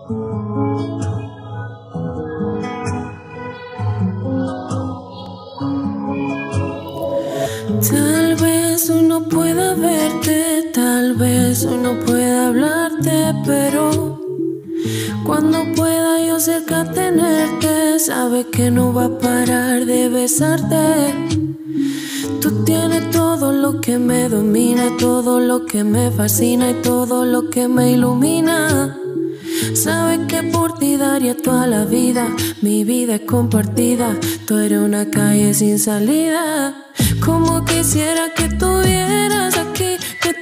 Tal vez hoy no pueda verte, tal vez hoy no pueda hablarte, pero cuando pueda yo cerca tenerte, sabe que no va a parar de besarte. Tú tienes todo lo que me domina, todo lo que me fascina y todo lo que me ilumina. Sabe que por ti daría toda la vida, mi vida es compartida, tú eres una calle sin salida. Como quisiera que estuvieras aquí,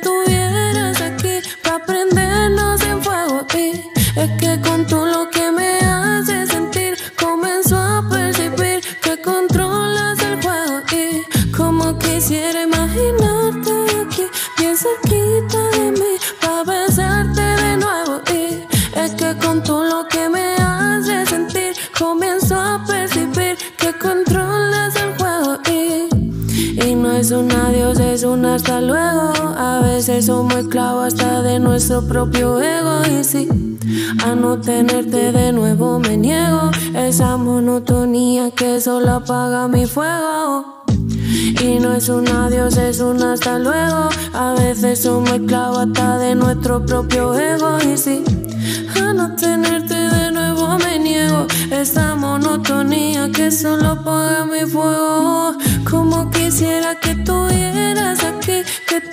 pa' prendernos en fuego. Y es que con todo lo que me hace sentir, comenzó a percibir que controlas el juego. Y como quisiera imaginarte aquí, bien cerquita de mí, pa' besarte de nuevo. Y es que con todo lo que me hace sentir, comienzo a percibir que controlas el juego. Y no es un adiós, es un hasta luego. A veces somos esclavos hasta de nuestro propio ego. Y si a no tenerte de nuevo me niego, esa monotonía que solo apaga mi fuego. Y no es un adiós, es un hasta luego. A veces somos esclavos hasta de nuestro propio ego. Y si a no tenerte de nuevo me niego, esa monotonía que solo apaga mi fuego. Como quisiera que estuvieras aquí,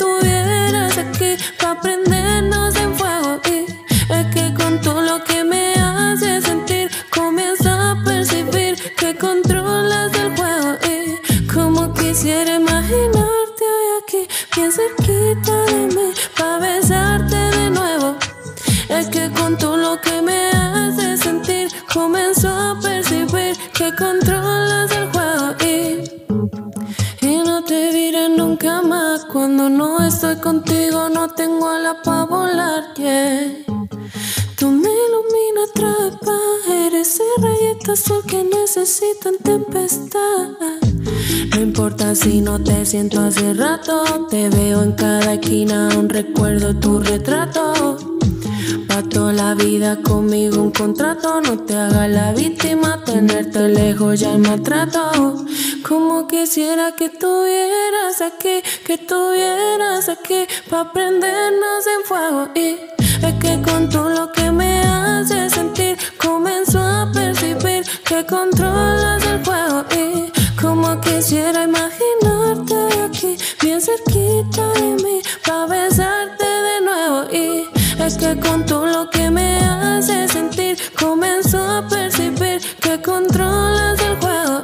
pa' prendernos en fuego. Y es que con todo lo que me hace sentir, comienzo a percibir que controlas el juego. Y como quisiera imaginarte hoy aquí, bien cerquita de mí, pa' besarte de nuevo. Es que con todo lo que me hace sentir, comenzó a percibir que controlas el juego. Y no te diré nunca más, cuando no estoy contigo no tengo alas pa' volar, yeah. Tú me iluminas, traes paz, eres ese rayito azul que necesito en tempestad. No importa si no te siento hace rato, te veo en cada esquina, aún recuerdo tu retrato. Pa' toda la vida conmigo un contrato, no te hagas la víctima, tenerte lejos ya el maltrato. Como quisiera que estuvieras aquí, pa' prendernos en fuego. Y es que con todo lo que me hace sentir, comenzó a percibir que controlas el juego. Y como quisiera imaginarte aquí, bien cerquita de mí, pa' besarte de nuevo. Y es que con todo lo que me hace sentir, comenzó a percibir que controlas el juego.